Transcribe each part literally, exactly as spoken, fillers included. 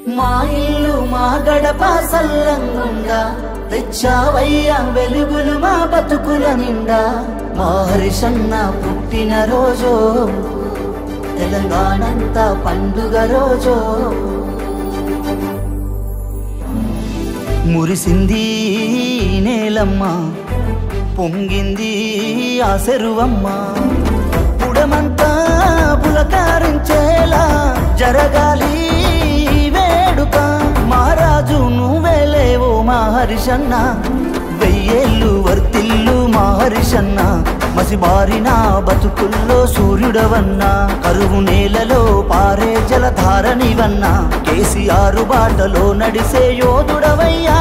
మా ఇల్లు మా గడప సల్లంగుండా తెచ్చావయ్యా వెలుగులు మా బతుకుల నిండా మా హరిశన్న పుట్టిన రోజో తెలంగాణంతా పండుగ రోజో మురిసింది నేలమ్మ పొంగింది ఆ చెరువమ్మ పుడమంతా పులకారించేలా జరగాలి వేడుక మహారాజు నువ్వేలేవో మా హరిశన్న వెయ్యేళ్ళు వర్తిల్లు మా హరిశన్న మసిబారిన బతుకుల్లో సూర్యుడవన్నా కరువు నేలలో పారే జలధారనివన్నా కేసీఆర్ బాటలో నడిసే యోధుడవయ్యా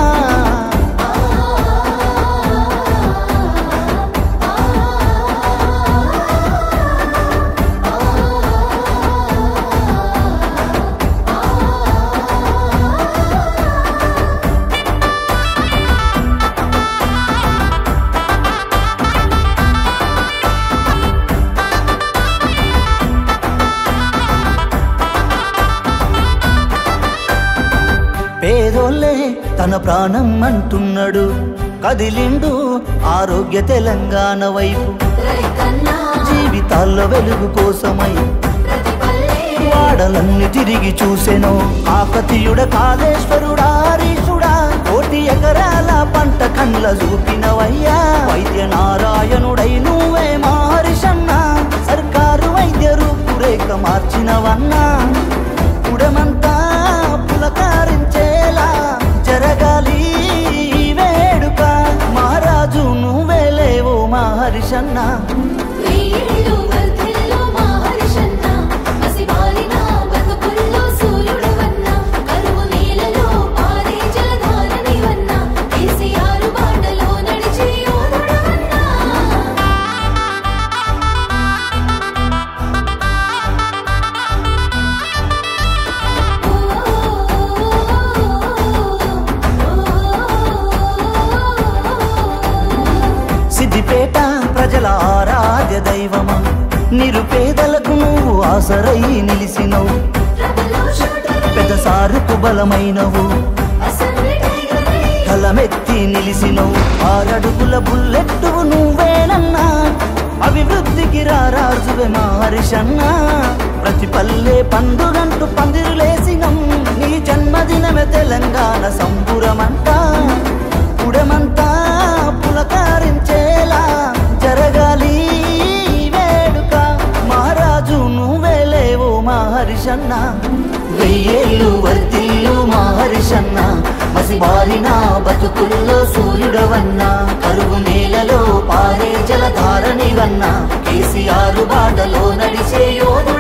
పేదోళ్ళే తన ప్రాణం అంటున్నాడు కదిలిండు ఆరోగ్య తెలంగాణ వైపు జీవితాల్లో వెలుగు కోసమై వాడలన్నీ తిరిగి చూసెను కాకతీయుడ కాళేశ్వరుడా హరీశుడా కోటి ఎకరాల పంట కండ్ల చూపినవయ్యా వైద్య నారాయణుడై నువ్వే మా హరిశన్న సర్కారు వైద్య రూపురేఖ మార్చినవన్నా కుడమంతా పులకారించేలా జరగాలి వేడుక మహారాజు నువ్వేలేవో మా హరిశన్న సిద్దిపేట ప్రజల ఆరాధ్య దైవమా నిరుపేదలకు నువ్వు ఆసరై నిలిసినవు పెద్ద సారుకు బలమైనవు కలమెత్తి నిలిసినవు ఆరడుగుల బుల్లెట్టు నువ్వేనన్నా అభివృద్ధికి రారాజువే మా హరిశన్న ప్రతి పల్లె పండుగంటూ పందిరులేసినం నీ జన్మదినమే తెలంగాణ సంబురమంట పుడమంతా పులకారించేలా జరగాలి వేడుక మహారాజు నువ్వేలేవో మా హరిశన్న వెయ్యేళ్ళు వర్తిల్లు మా హరిశన్న మసిబారిన బతుకుల్లో సూర్యుడవన్నా కరువు నేలలో పారే జలధారనివన్నా కేసీఆర్ బాటలో నడిచే యోధ